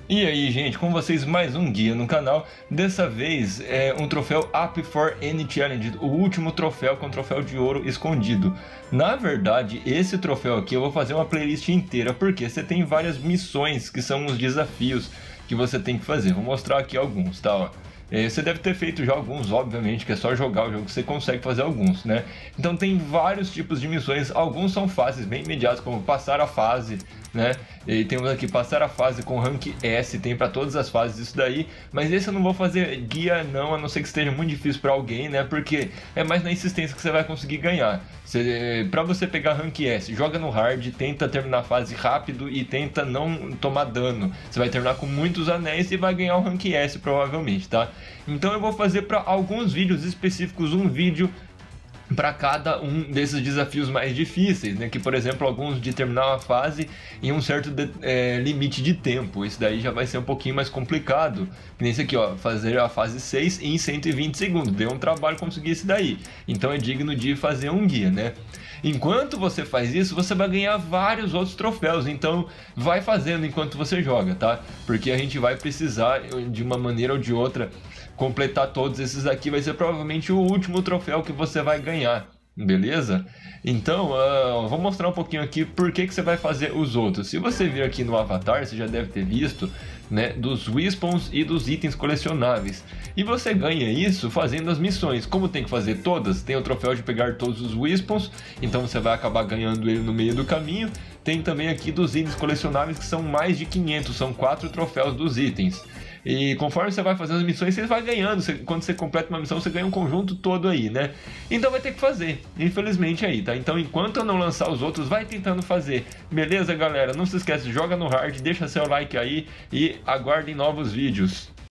E aí, gente, com vocês mais um guia no canal. Dessa vez é um troféu Up for Any Challenge, o último troféu com troféu de ouro escondido. Na verdade, esse troféu aqui eu vou fazer uma playlist inteira, porque você tem várias missões que são os desafios que você tem que fazer. Vou mostrar aqui alguns, tá? Ó. Você deve ter feito já alguns, obviamente, que é só jogar o jogo que você consegue fazer alguns, né? Então tem vários tipos de missões, alguns são fáceis, bem imediatos, como passar a fase, né? E temos aqui passar a fase com rank S, tem para todas as fases isso daí, mas esse eu não vou fazer guia não, a não ser que esteja muito difícil para alguém, né? Porque é mais na insistência que você vai conseguir ganhar. Para você pegar rank S, joga no hard, tenta terminar a fase rápido e tenta não tomar dano. Você vai terminar com muitos anéis e vai ganhar o rank S provavelmente, tá? Então eu vou fazer para alguns vídeos específicos um vídeo para cada um desses desafios mais difíceis, né? Que, por exemplo, alguns de terminar uma fase em um certo limite de tempo. Isso daí já vai ser um pouquinho mais complicado. Que nem esse aqui, ó, fazer a fase 6 em 120 segundos. Deu um trabalho conseguir isso daí. Então é digno de fazer um guia, né? Enquanto você faz isso, você vai ganhar vários outros troféus. Então vai fazendo enquanto você joga, tá? Porque a gente vai precisar, de uma maneira ou de outra, completar todos esses aqui. Vai ser provavelmente o último troféu que você vai ganhar, beleza? Então, vou mostrar um pouquinho aqui por que você vai fazer os outros. Se você vir aqui no avatar, você já deve ter visto, né, dos Weapons e dos itens colecionáveis. E você ganha isso fazendo as missões. Como tem que fazer todas, tem o troféu de pegar todos os Weapons, então você vai acabar ganhando ele no meio do caminho. Tem também aqui dos itens colecionáveis, que são mais de 500, são 4 troféus dos itens. E conforme você vai fazendo as missões, você vai ganhando. Quando você completa uma missão, você ganha um conjunto todo aí, né? Então vai ter que fazer, infelizmente aí, tá? Então enquanto eu não lançar os outros, vai tentando fazer. Beleza, galera? Não se esquece, joga no hard, deixa seu like aí e aguardem novos vídeos.